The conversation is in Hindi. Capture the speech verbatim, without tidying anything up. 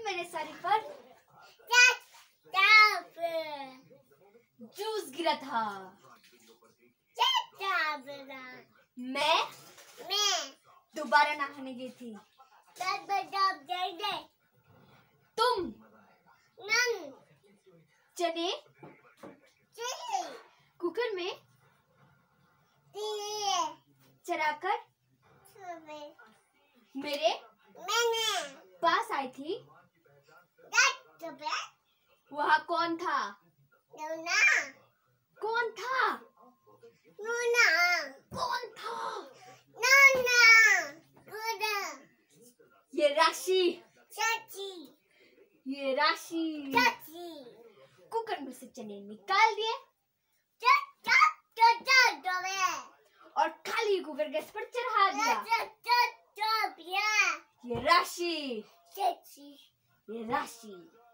मेरे सर पर जूस गिरा था। मैं मैं दोबारा नहाने गई थी। तुम चने कुकर में चढ़ाकर मेरे पास आई थी। वहाँ कौन था? कौन था? कौन था? ये राशि ये राशि कुकर में से चने निकाल दिए और खाली कुकर गैस पर चढ़ा दिया। ये राशि ये राशि